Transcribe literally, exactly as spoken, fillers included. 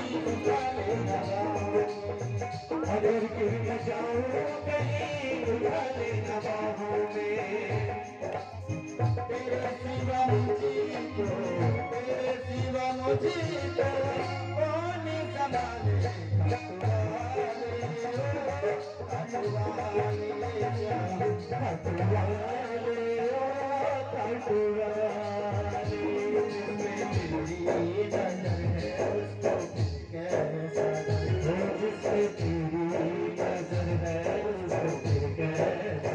अगर गिर न जाऊं कहीं उठा लेना बाहों में। तेरे सिवा मुझको तेरे सिवा मुझको कौन संभाले खटवाले खटवाले खटवाले मेरी नजर है उसको कैसा जिससे तेरी नजर है उसको फिर कैसा